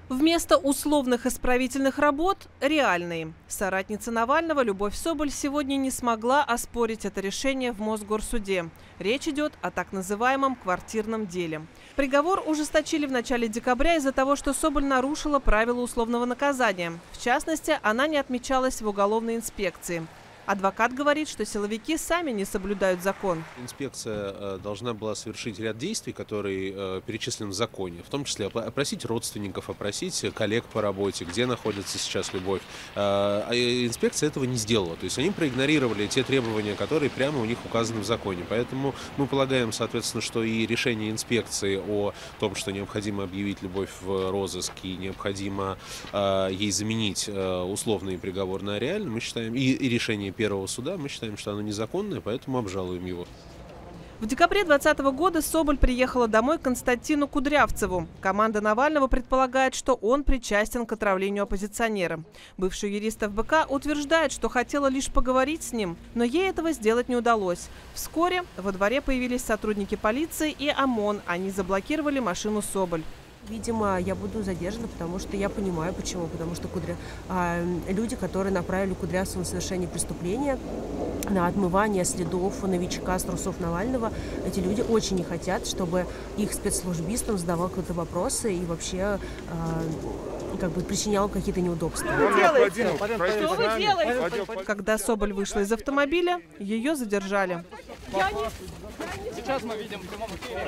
Вместо условных исправительных работ – реальные. Соратница Навального Любовь Соболь сегодня не смогла оспорить это решение в Мосгорсуде. Речь идет о так называемом квартирном деле. Приговор ужесточили в начале декабря из-за того, что Соболь нарушила правила условного наказания. В частности, она не отмечалась в уголовной инспекции. Адвокат говорит, что силовики сами не соблюдают закон. Инспекция должна была совершить ряд действий, которые перечислены в законе, в том числе опросить родственников, опросить коллег по работе, где находится сейчас Любовь. А инспекция этого не сделала. То есть они проигнорировали те требования, которые прямо у них указаны в законе. Поэтому мы полагаем, соответственно, что и решение инспекции о том, что необходимо объявить Любовь в розыск и необходимо ей заменить условный приговор на реальный, мы считаем, и решение первого суда, мы считаем, что оно незаконное, поэтому обжалуем его. В декабре 2020 года Соболь приехала домой к Константину Кудрявцеву. Команда Навального предполагает, что он причастен к отравлению оппозиционера. Бывший юрист ФБК утверждает, что хотела лишь поговорить с ним, но ей этого сделать не удалось. Вскоре во дворе появились сотрудники полиции и ОМОН. Они заблокировали машину Соболь. Видимо, я буду задержана, потому что я понимаю, почему. Потому что люди, которые направили Кудрявцеву на совершение преступления, на отмывание следов новичка с трусов Навального, эти люди очень не хотят, чтобы их спецслужбистам задавал какие-то вопросы и вообще причинял какие-то неудобства. Что вы делаете? Когда Соболь вышла из автомобиля, ее задержали. Сейчас мы видим в прямом эфире.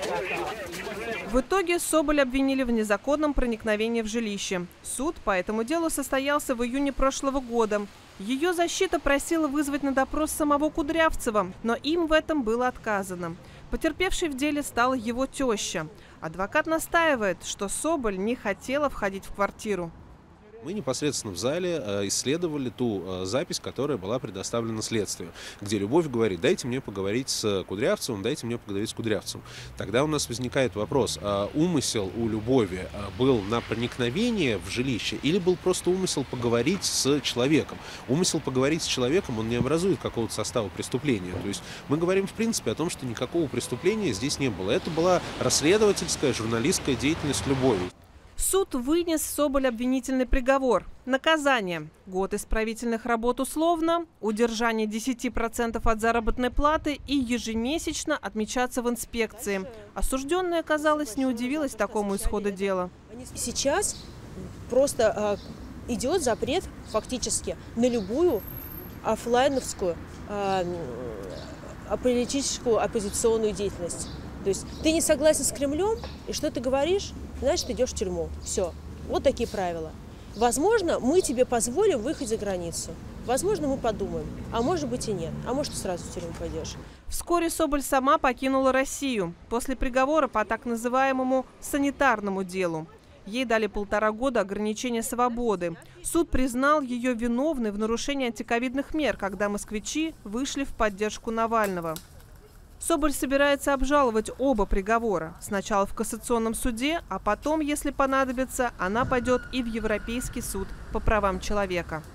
В итоге Соболь обвинили в незаконном проникновении в жилище. Суд по этому делу состоялся в июне прошлого года. Ее защита просила вызвать на допрос самого Кудрявцева, но им в этом было отказано. Потерпевшей в деле стала его теща. Адвокат настаивает, что Соболь не хотела входить в квартиру. Мы непосредственно в зале исследовали ту запись, которая была предоставлена следствию, где Любовь говорит: дайте мне поговорить с Кудрявцевым, дайте мне поговорить с Кудрявцевым. Тогда у нас возникает вопрос, умысел у Любови был на проникновение в жилище или был просто умысел поговорить с человеком? Умысел поговорить с человеком, он не образует какого-то состава преступления. То есть мы говорим в принципе о том, что никакого преступления здесь не было. Это была расследовательская, журналистская деятельность Любови. Суд вынес Соболь обвинительный приговор. Наказание: год исправительных работ условно, удержание 10% от заработной платы и ежемесячно отмечаться в инспекции. Осужденная, казалось, не удивилась такому исходу дела. Сейчас просто идет запрет фактически на любую офлайновскую политическую оппозиционную деятельность. То есть ты не согласен с Кремлем, и что ты говоришь, значит, идешь в тюрьму. Все. Вот такие правила. Возможно, мы тебе позволим выехать за границу. Возможно, мы подумаем. А может быть и нет. А может, ты сразу в тюрьму пойдешь. Вскоре Соболь сама покинула Россию после приговора по так называемому санитарному делу. Ей дали 1,5 года ограничения свободы. Суд признал ее виновной в нарушении антиковидных мер, когда москвичи вышли в поддержку Навального. Соболь собирается обжаловать оба приговора. Сначала в Кассационном суде, а потом, если понадобится, она пойдет и в Европейский суд по правам человека.